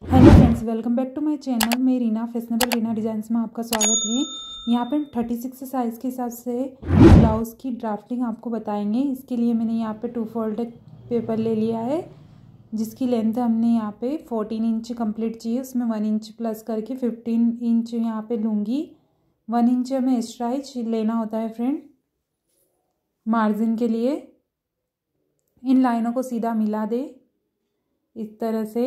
Hello friends, welcome back to my channel. मैं Reena fashionable Reena designs में आपका स्वागत है। यहाँ पे 36 साइज़ के हिसाब से ब्लाउज़ की ड्राफ्टिंग आपको बताएंगे। इसके लिए मैंने यहाँ पे 2 फोल्डेड पेपर ले लिया है, जिसकी लेंथ हमने यहाँ पे 14 इंच कंप्लीट चाहिए। उसमें 1 इंच प्लस करके 15 इंच यहाँ पे लूँगी। 1 इंच हमें एक्स्ट्रा लेना होता है फ्रेंड, मार्जिन के लिए। इन लाइनों को सीधा मिला दे इस तरह से।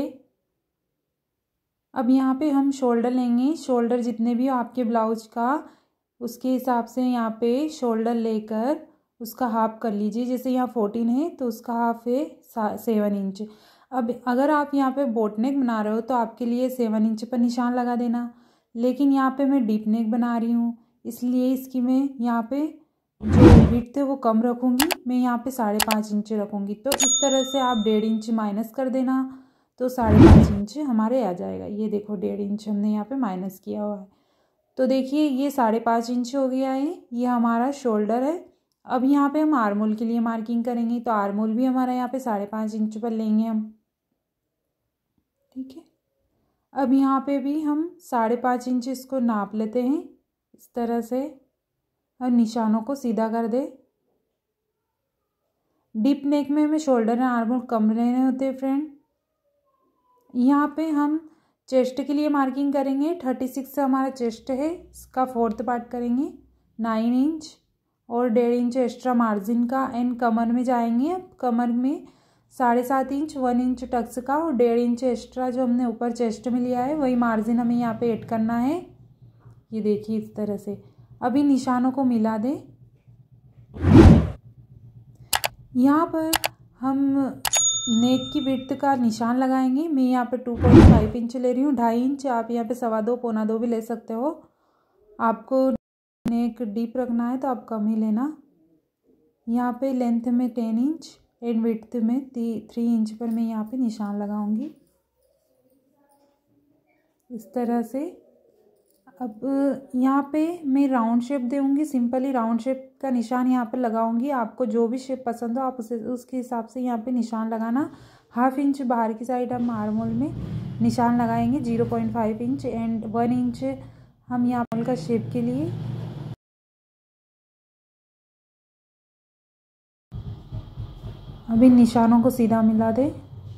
अब यहाँ पे हम शोल्डर लेंगे। शोल्डर जितने भी हो आपके ब्लाउज का, उसके हिसाब से यहाँ पे शोल्डर लेकर उसका हाफ कर लीजिए। जैसे यहाँ 14 है तो उसका हाफ है 7 इंच। अब अगर आप यहाँ पे बोट नेक बना रहे हो तो आपके लिए 7 इंच पर निशान लगा देना। लेकिन यहाँ पे मैं डीप नेक बना रही हूँ, इसलिए इसकी मैं यहाँ पे जो विड्थ है वो कम रखूँगी। मैं यहाँ पे 5.5 इंच रखूँगी। तो इस तरह से आप 1.5 इंच माइनस कर देना, तो 5.5 इंच हमारे आ जाएगा। ये देखो 1.5 इंच हमने यहाँ पे माइनस किया हुआ है। तो देखिए ये 5.5 इंच हो गया है। ये हमारा शोल्डर है। अब यहाँ पे हम आर्मोल के लिए मार्किंग करेंगे, तो आर्मोल भी हमारा यहाँ पे 5.5 इंच पर लेंगे हम। ठीक है, अब यहाँ पे भी हम 5.5 इंच इसको नाप लेते हैं इस तरह से, और निशानों को सीधा कर दे। डीप नेक में हमें शोल्डर एंड आर्मोल कम लेने होते हैं फ्रेंड। यहाँ पे हम चेस्ट के लिए मार्किंग करेंगे। 36 हमारा चेस्ट है, इसका 4th पार्ट करेंगे 9 इंच और 1.5 इंच एक्स्ट्रा मार्जिन का। एंड कमर में जाएंगे। अब कमर में 7.5 इंच 1 इंच टक्स का और 1.5 इंच एक्स्ट्रा जो हमने ऊपर चेस्ट में लिया है वही मार्जिन हमें यहाँ पे ऐड करना है। ये देखिए इस तरह से। अभी निशानों को मिला दें। यहाँ पर हम नेक की विड्थ का निशान लगाएंगे। मैं यहाँ पे 2.5 इंच ले रही हूँ, 2.5 इंच। आप यहाँ पे 2.25 पौना 2 भी ले सकते हो। आपको नेक डीप रखना है तो आप कम ही लेना। यहाँ पे लेंथ में 10 इंच एंड विड्थ में 3 इंच पर मैं यहाँ पे निशान लगाऊंगी इस तरह से। अब यहाँ पे मैं राउंड शेप दूंगी, सिंपली राउंड शेप का निशान यहाँ पे लगाऊंगी। आपको जो भी शेप पसंद हो आप उसके हिसाब से यहाँ पे निशान लगाना। 1/2 इंच बाहर की साइड हम आर्मोल में निशान लगाएंगे, 0.5 इंच एंड 1 इंच हम यहाँ आर्मोल का शेप के लिए। अभी निशानों को सीधा मिला दे।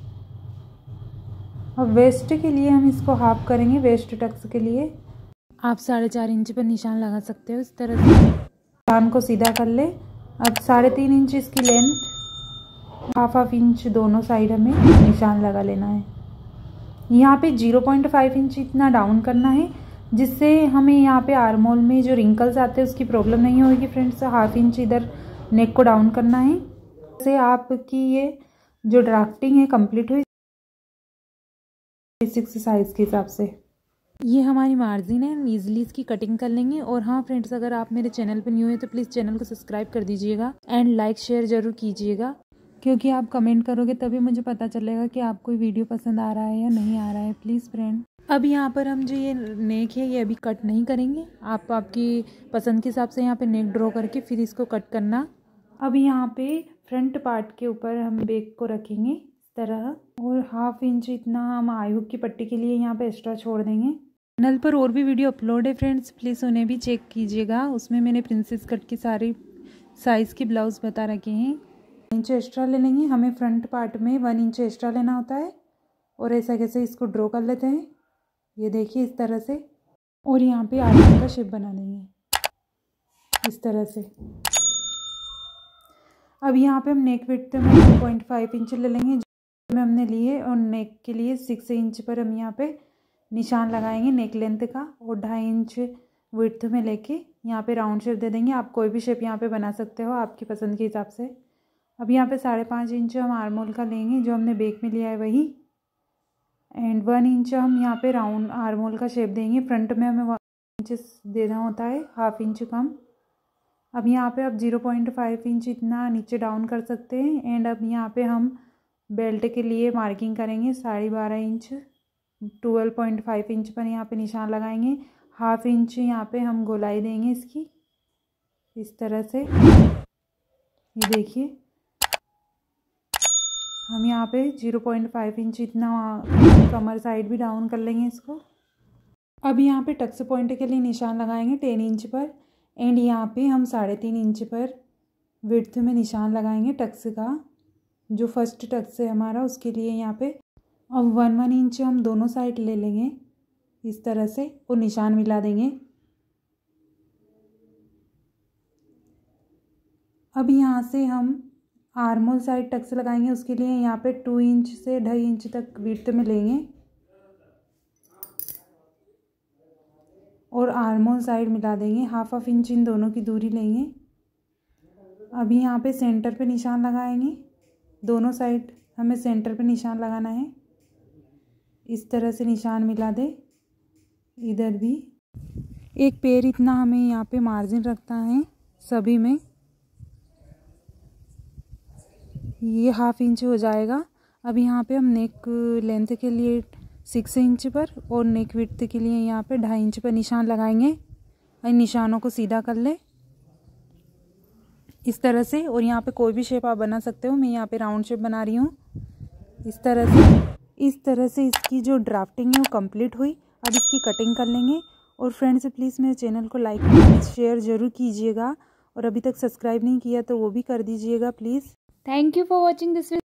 अब वेस्ट के लिए हम इसको हाफ करेंगे। वेस्ट टक्स के लिए आप 4.5 इंच पर निशान लगा सकते हो इस तरह से। निशान को सीधा कर ले। अब 3.5 इंच इसकी लेंथ, 1/2 इंच दोनों साइड हमें निशान लगा लेना है। यहाँ पे 0.5 इंच इतना डाउन करना है, जिससे हमें यहाँ पे आर्मोल में जो रिंकल्स आते हैं उसकी प्रॉब्लम नहीं होगी फ्रेंड्स। 1/2 इंच इधर नेक को डाउन करना है। जैसे आपकी ये जो ड्राफ्टिंग है कंप्लीट हुई 36 साइज के हिसाब से। ये हमारी मार्जिन है, ईजिली इसकी कटिंग कर लेंगे। और हाँ फ्रेंड्स, अगर आप मेरे चैनल पर न्यू है तो प्लीज़ चैनल को सब्सक्राइब कर दीजिएगा एंड लाइक शेयर ज़रूर कीजिएगा, क्योंकि आप कमेंट करोगे तभी मुझे पता चलेगा कि आपको वीडियो पसंद आ रहा है या नहीं आ रहा है। प्लीज़ फ्रेंड, अब यहाँ पर हम जो ये नेक है ये अभी कट नहीं करेंगे। आप आपकी पसंद के हिसाब से यहाँ पे नेक ड्रॉ करके फिर इसको कट करना। अब यहाँ पे फ्रंट पार्ट के ऊपर हम बैक को रखेंगे इस तरह, और 1/2 इंच इतना हम आई हुक की पट्टी के लिए यहाँ पे एक्स्ट्रा छोड़ देंगे। चैनल पर और भी वीडियो अपलोड है फ्रेंड्स, प्लीज़ उन्हें भी चेक कीजिएगा। उसमें मैंने प्रिंसेस कट की सारी साइज़ की ब्लाउज़ बता रखे हैं। 1 इंच एक्स्ट्रा ले लेंगे। हमें फ्रंट पार्ट में 1 इंच एक्स्ट्रा लेना होता है। और ऐसा कैसे इसको ड्रॉ कर लेते हैं, ये देखिए इस तरह से। और यहाँ पे आर्मोल का शेप बना देंगे इस तरह से। अब यहाँ पे हम नेक विड्थ में 2.5 इंच ले लेंगे जो में हमने लिए, और नेक के लिए 6 इंच पर हम यहाँ पे निशान लगाएंगे नेक लेंथ का। और 2.5 इंच विड्थ में लेके यहाँ पे राउंड शेप दे देंगे। आप कोई भी शेप यहाँ पे बना सकते हो आपकी पसंद के हिसाब से। अब यहाँ पे 5.5 इंच हम आर्मोल का लेंगे जो हमने बैक में लिया है वही। एंड 1 इंच हम यहाँ पे राउंड आर्मोल का शेप देंगे। फ्रंट में हमें 1 इंच देना होता है, 1/2 इंच कम। अब यहाँ पे आप 0.5 इंच इतना नीचे डाउन कर सकते हैं। एंड अब यहाँ पे हम बेल्ट के लिए मार्किंग करेंगे 12.5 इंच। 12.5 इंच पर यहाँ पे निशान लगाएंगे। 1/2 इंच यहाँ पे हम गोलाई देंगे इसकी इस तरह से। ये देखिए हम यहाँ पे 0.5 इंच इतना कमर साइड भी डाउन कर लेंगे इसको। अब यहाँ पे टक्स पॉइंट के लिए निशान लगाएंगे 10 इंच पर, एंड यहाँ पे हम 3.5 इंच पर विड्थ में निशान लगाएंगे टक्स का, जो फर्स्ट टक्स है हमारा उसके लिए यहाँ पे। अब 1 इंच हम दोनों साइड ले लेंगे इस तरह से और निशान मिला देंगे। अब यहाँ से हम आर्म होल साइड टक्स लगाएंगे, उसके लिए यहाँ पे 2 इंच से 2.5 इंच तक विड्थ में लेंगे और आर्म होल साइड मिला देंगे। 1/2 इंच इन दोनों की दूरी लेंगे। अभी यहाँ पे सेंटर पे निशान लगाएंगे, दोनों साइड हमें सेंटर पे निशान लगाना है। इस तरह से निशान मिला दे। इधर भी एक पैर इतना हमें यहाँ पे मार्जिन रखना है सभी में, ये 1/2 इंच हो जाएगा। अब यहाँ पे हम नेक लेंथ के लिए 6 इंच पर और नेक विड्थ के लिए यहाँ पे 2.5 इंच पर निशान लगाएंगे। इन निशानों को सीधा कर ले इस तरह से, और यहाँ पे कोई भी शेप आप बना सकते हो। मैं यहाँ पे राउंड शेप बना रही हूँ इस तरह से। इस तरह से इसकी जो ड्राफ्टिंग है वो कंप्लीट हुई। अब इसकी कटिंग कर लेंगे। और फ्रेंड्स प्लीज़ मेरे चैनल को लाइक शेयर ज़रूर कीजिएगा, और अभी तक सब्सक्राइब नहीं किया तो वो भी कर दीजिएगा please. Thank you for watching this video.